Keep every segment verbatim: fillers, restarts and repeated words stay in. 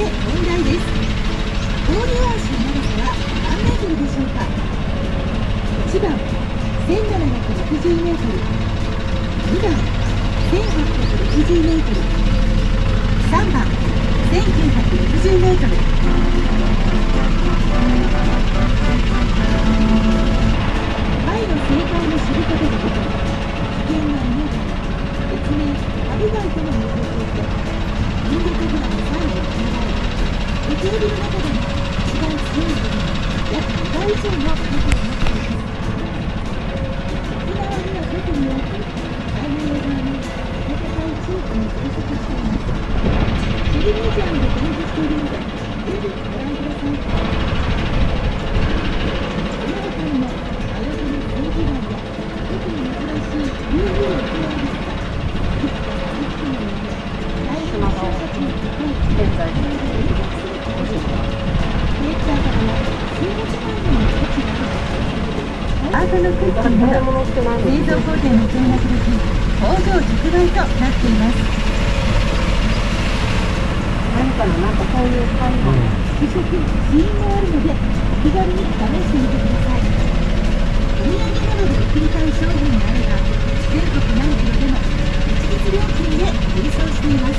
で問題です。氷大橋の長さは何メートルでしょうか。いちばんせんななひゃくろくじゅうメートル、にばんせんはっぴゃくろくじゅうメートル、さんばんせんきゅうひゃくろくじゅうメートル。前の正解を知ることができる危険な犬が別名ハブガイとも呼ばれていて、人間とグラの最後を考え、受け入れの中でも一番強い部分、約にばい以上の力を持っています。沖縄には特に多く、太平洋側の暖かい地域に生息しています。シリミュージアムで展示しているので、ぜひご覧ください。その他にも、あやふのセージガイや、特に珍しいリュウグウノツワイですが、いつかいつものように、大変な人たちの高い地点在に連絡するかもしれない。ディレクターからは、数百万円の価値があるアートのクッキーなど製造工程も見学でき、工場直売となっています。 何かのなんかそういう会話、 試食、試飲もあるのでお気軽に試してみてください。お土産などで送りたい商品があれば全国何キロでも一律料金で郵送しています。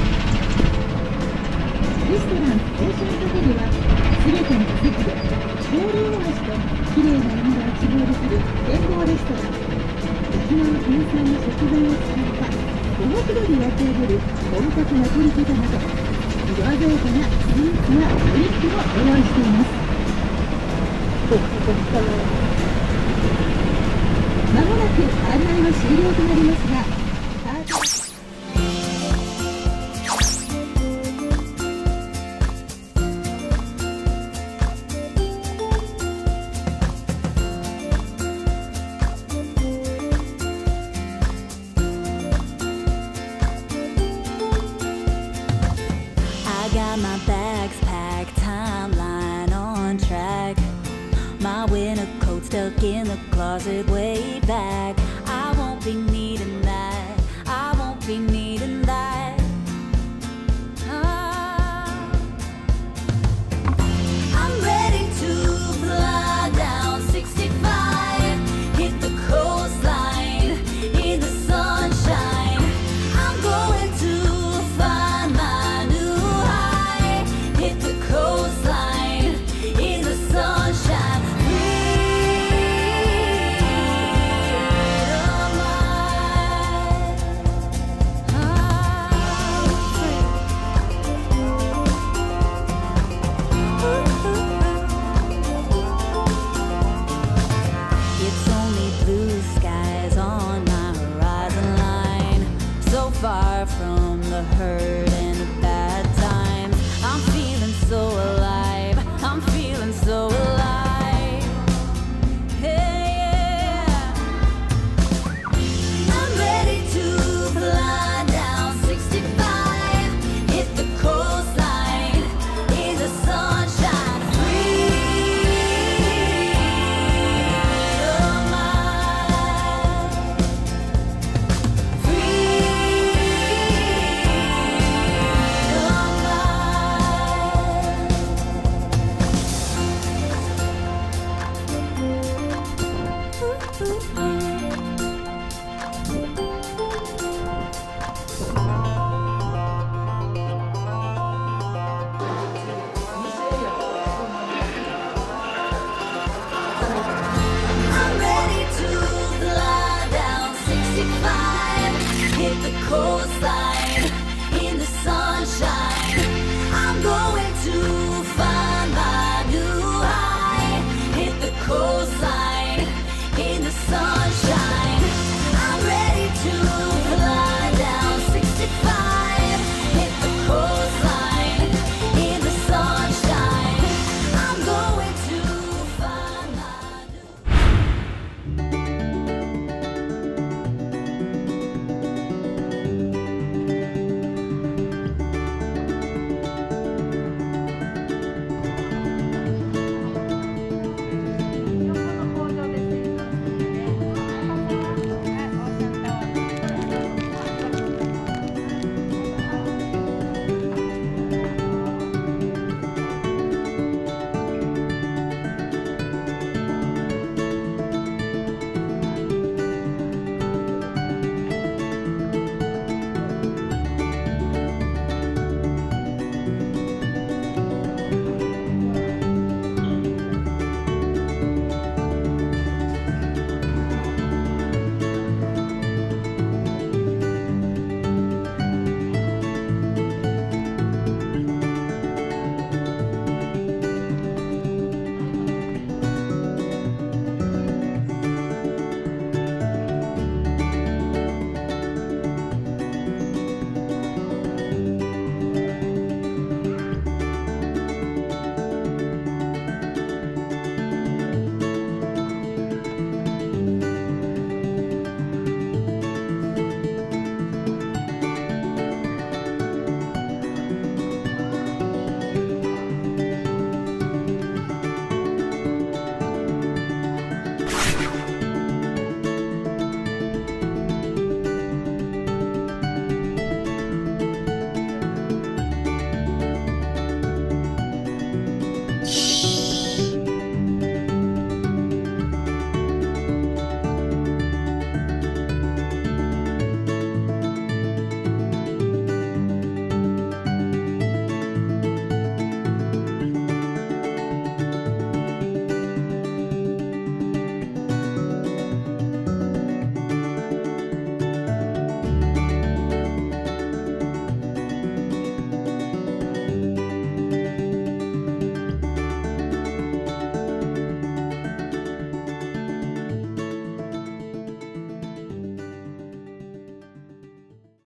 レストランオーシャンカフェでは全ての席で氷大橋ときれいな海が一望できる展望レストラン、沖縄県産の食材を使ったごひゃくどで焼き上げる本格ナポリピザなど色鮮やかなスイーツやドリンクもご用意しています。まもなく案内は終了となりますが、 I got my bags packed, timeline on track. My winter coat stuck in the closet way back.